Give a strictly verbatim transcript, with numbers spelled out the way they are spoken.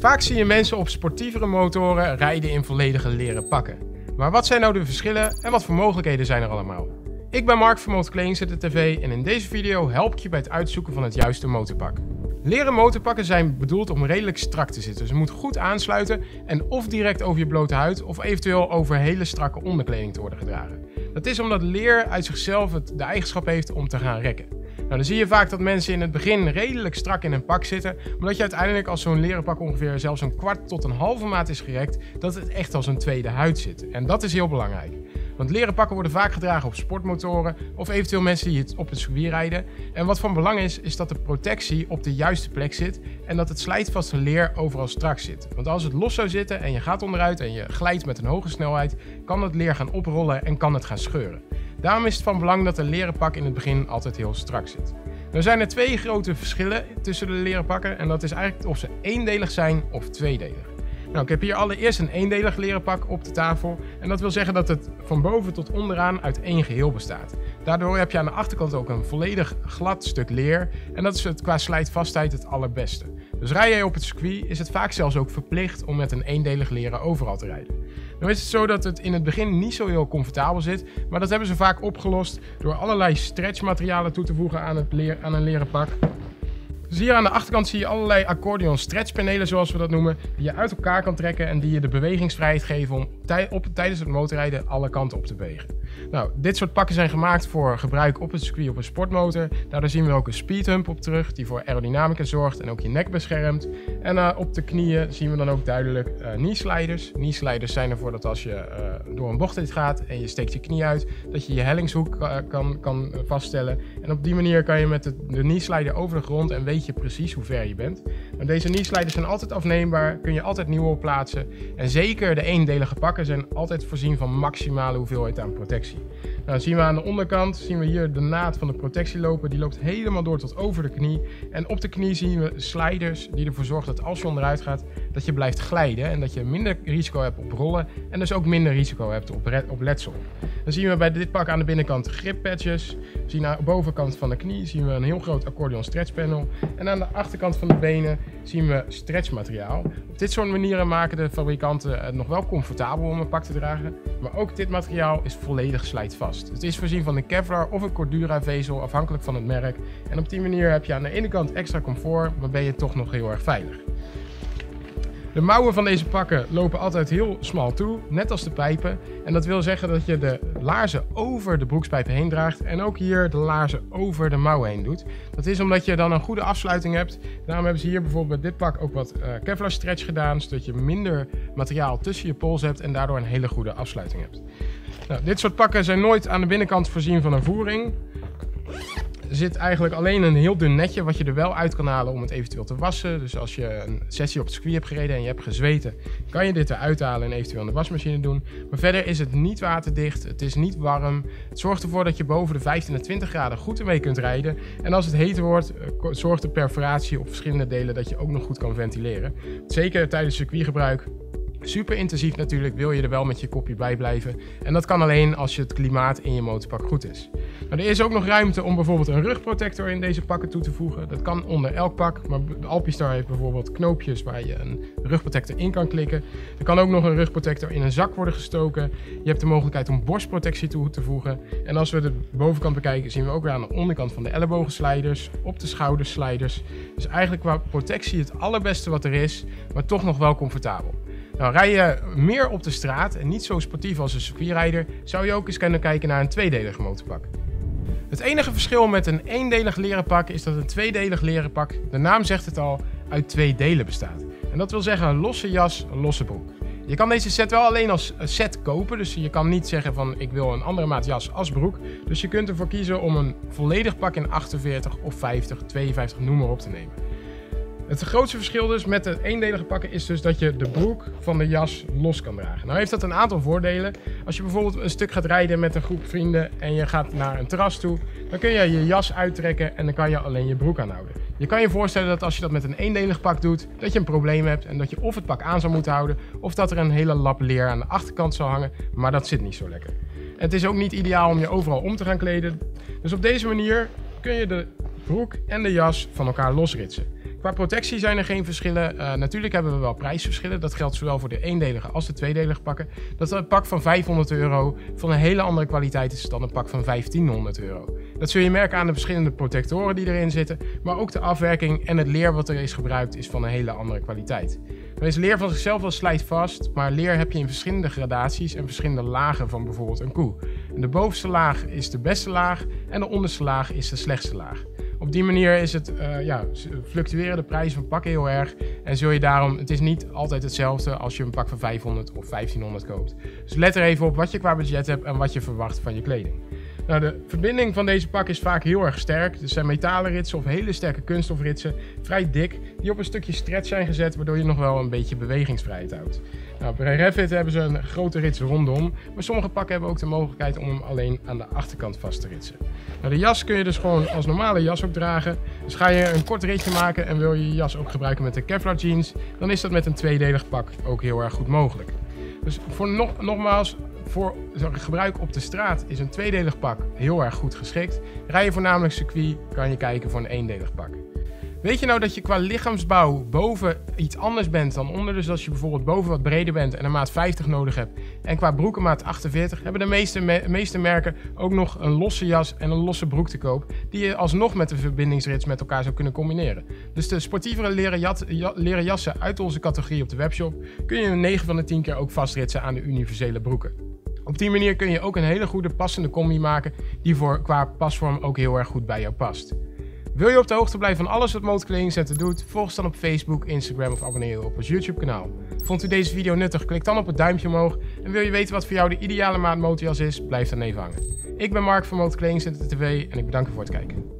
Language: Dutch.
Vaak zie je mensen op sportievere motoren rijden in volledige leren pakken. Maar wat zijn nou de verschillen en wat voor mogelijkheden zijn er allemaal? Ik ben Mark van Motorkleding Z T V en in deze video help ik je bij het uitzoeken van het juiste motorpak. Leren motorpakken zijn bedoeld om redelijk strak te zitten. Ze moeten goed aansluiten en of direct over je blote huid of eventueel over hele strakke onderkleding te worden gedragen. Dat is omdat leer uit zichzelf het, de eigenschap heeft om te gaan rekken. Nou, dan zie je vaak dat mensen in het begin redelijk strak in een pak zitten, maar dat je uiteindelijk als zo'n leren pak ongeveer zelfs een kwart tot een halve maat is gerekt, dat het echt als een tweede huid zit. En dat is heel belangrijk. Want leren pakken worden vaak gedragen op sportmotoren of eventueel mensen die het op het circuit rijden. En wat van belang is, is dat de protectie op de juiste plek zit en dat het slijtvaste leer overal strak zit. Want als het los zou zitten en je gaat onderuit en je glijdt met een hoge snelheid, kan het leer gaan oprollen en kan het gaan scheuren. Daarom is het van belang dat een leren pak in het begin altijd heel strak zit. Er zijn er twee grote verschillen tussen de leren pakken en dat is eigenlijk of ze eendelig zijn of tweedelig. Nou, ik heb hier allereerst een eendelig leren pak op de tafel en dat wil zeggen dat het van boven tot onderaan uit één geheel bestaat. Daardoor heb je aan de achterkant ook een volledig glad stuk leer en dat is het qua slijtvastheid het allerbeste. Dus rij jij op het circuit is het vaak zelfs ook verplicht om met een eendelig leren overal te rijden. Nu is het zo dat het in het begin niet zo heel comfortabel zit, maar dat hebben ze vaak opgelost door allerlei stretchmaterialen toe te voegen aan, het leer, aan een leren pak. Dus hier aan de achterkant zie je allerlei accordeon stretchpanelen zoals we dat noemen, die je uit elkaar kan trekken en die je de bewegingsvrijheid geven om tij op, tijdens het motorrijden alle kanten op te bewegen. Nou, dit soort pakken zijn gemaakt voor gebruik op het circuit op een sportmotor. Daardoor zien we ook een speedhump op terug die voor aerodynamica zorgt en ook je nek beschermt. En uh, op de knieën zien we dan ook duidelijk uh, knee sliders. Knee sliders zijn ervoor dat als je uh, door een bocht gaat en je steekt je knie uit, dat je je hellingshoek uh, kan, kan vaststellen. En op die manier kan je met de, de knee slider over de grond en weet je precies hoe ver je bent. En deze knee sliders zijn altijd afneembaar, kun je altijd nieuwe op plaatsen. En zeker de eendelige pakken zijn altijd voorzien van maximale hoeveelheid aan protectie. Nou, zien we aan de onderkant zien we hier de naad van de protectie lopen. Die loopt helemaal door tot over de knie. En op de knie zien we sliders die ervoor zorgen dat als je onderuit gaat, dat je blijft glijden. En dat je minder risico hebt op rollen. En dus ook minder risico hebt op, op letsel. Dan zien we bij dit pak aan de binnenkant grip patches. We zien aan de bovenkant van de knie zien we een heel groot accordeon stretch panel. En aan de achterkant van de benen zien we stretchmateriaal. Op dit soort manieren maken de fabrikanten het nog wel comfortabel om een pak te dragen. Maar ook dit materiaal is volledig slijtvast. Het is voorzien van een Kevlar of een Cordura vezel afhankelijk van het merk. En op die manier heb je aan de ene kant extra comfort, maar ben je toch nog heel erg veilig. De mouwen van deze pakken lopen altijd heel smal toe, net als de pijpen. En dat wil zeggen dat je de laarzen over de broekspijpen heen draagt en ook hier de laarzen over de mouwen heen doet. Dat is omdat je dan een goede afsluiting hebt. Daarom hebben ze hier bijvoorbeeld bij dit pak ook wat uh, Kevlar stretch gedaan, zodat je minder materiaal tussen je pols hebt en daardoor een hele goede afsluiting hebt. Nou, dit soort pakken zijn nooit aan de binnenkant voorzien van een voering. Er zit eigenlijk alleen een heel dun netje wat je er wel uit kan halen om het eventueel te wassen. Dus als je een sessie op het circuit hebt gereden en je hebt gezweten, kan je dit eruit halen en eventueel in de wasmachine doen. Maar verder is het niet waterdicht, het is niet warm. Het zorgt ervoor dat je boven de vijftien à twintig graden goed ermee kunt rijden. En als het heter wordt, zorgt de perforatie op verschillende delen dat je ook nog goed kan ventileren. Zeker tijdens circuitgebruik. Super intensief natuurlijk, wil je er wel met je kopje bij blijven. En dat kan alleen als je het klimaat in je motorpak goed is. Nou, er is ook nog ruimte om bijvoorbeeld een rugprotector in deze pakken toe te voegen. Dat kan onder elk pak, maar de Alpistar heeft bijvoorbeeld knoopjes waar je een rugprotector in kan klikken. Er kan ook nog een rugprotector in een zak worden gestoken. Je hebt de mogelijkheid om borstprotectie toe te voegen. En als we de bovenkant bekijken, zien we ook weer aan de onderkant van de ellebogensliders, op de schoudersliders. Dus eigenlijk qua protectie het allerbeste wat er is, maar toch nog wel comfortabel. Nou, rij je meer op de straat en niet zo sportief als een circuitrijder, zou je ook eens kunnen kijken naar een tweedelig motorpak. Het enige verschil met een eendelig leren pak is dat een tweedelig leren pak, de naam zegt het al, uit twee delen bestaat. En dat wil zeggen een losse jas, een losse broek. Je kan deze set wel alleen als set kopen, dus je kan niet zeggen van ik wil een andere maat jas als broek. Dus je kunt ervoor kiezen om een volledig pak in achtenveertig of vijftig, tweeënvijftig noem maar op te nemen. Het grootste verschil dus met de eendelige pakken is dus dat je de broek van de jas los kan dragen. Nou heeft dat een aantal voordelen. Als je bijvoorbeeld een stuk gaat rijden met een groep vrienden en je gaat naar een terras toe, dan kun je je jas uittrekken en dan kan je alleen je broek aanhouden. Je kan je voorstellen dat als je dat met een eendelig pak doet, dat je een probleem hebt en dat je of het pak aan zou moeten houden of dat er een hele lap leer aan de achterkant zou hangen, maar dat zit niet zo lekker. En het is ook niet ideaal om je overal om te gaan kleden. Dus op deze manier kun je de broek en de jas van elkaar losritsen. Qua protectie zijn er geen verschillen. Uh, natuurlijk hebben we wel prijsverschillen. Dat geldt zowel voor de eendelige als de tweedelige pakken. Dat een pak van vijfhonderd euro van een hele andere kwaliteit is dan een pak van vijftienhonderd euro. Dat zul je merken aan de verschillende protectoren die erin zitten, maar ook de afwerking en het leer wat er is gebruikt is van een hele andere kwaliteit. Dan is leer van zichzelf wel slijtvast, maar leer heb je in verschillende gradaties en verschillende lagen van bijvoorbeeld een koe. En de bovenste laag is de beste laag en de onderste laag is de slechtste laag. Op die manier is het, uh, ja, fluctueren de prijzen van pakken heel erg en zul je daarom, het is niet altijd hetzelfde als je een pak van vijfhonderd of vijftienhonderd koopt. Dus let er even op wat je qua budget hebt en wat je verwacht van je kleding. Nou, de verbinding van deze pak is vaak heel erg sterk. Er zijn metalen ritsen of hele sterke kunststofritsen, vrij dik, die op een stukje stretch zijn gezet, waardoor je nog wel een beetje bewegingsvrijheid houdt. Nou, bij Revit hebben ze een grote rits rondom, maar sommige pakken hebben ook de mogelijkheid om hem alleen aan de achterkant vast te ritsen. Nou, de jas kun je dus gewoon als normale jas ook dragen. Dus ga je een kort ritje maken en wil je je jas ook gebruiken met de Kevlar jeans, dan is dat met een tweedelig pak ook heel erg goed mogelijk. Dus voor nog, nogmaals, voor gebruik op de straat is een tweedelig pak heel erg goed geschikt. Rij je voornamelijk circuit, kan je kijken voor een eendelig pak. Weet je nou dat je qua lichaamsbouw boven iets anders bent dan onder? Dus als je bijvoorbeeld boven wat breder bent en een maat vijftig nodig hebt en qua broek een maat achtenveertig, hebben de meeste, me meeste merken ook nog een losse jas en een losse broek te koop, die je alsnog met de verbindingsrits met elkaar zou kunnen combineren. Dus de sportievere leren, jat, ja, leren jassen uit onze categorie op de webshop kun je negen van de tien keer ook vastritsen aan de universele broeken. Op die manier kun je ook een hele goede passende combi maken die voor, qua pasvorm ook heel erg goed bij jou past. Wil je op de hoogte blijven van alles wat Motorkledingcenter doet? Volg ons dan op Facebook, Instagram of abonneer je op ons YouTube kanaal. Vond u deze video nuttig? Klik dan op het duimpje omhoog. En wil je weten wat voor jou de ideale maat motorjas is? Blijf dan even hangen. Ik ben Mark van Motorkledingcenter T V en ik bedank u voor het kijken.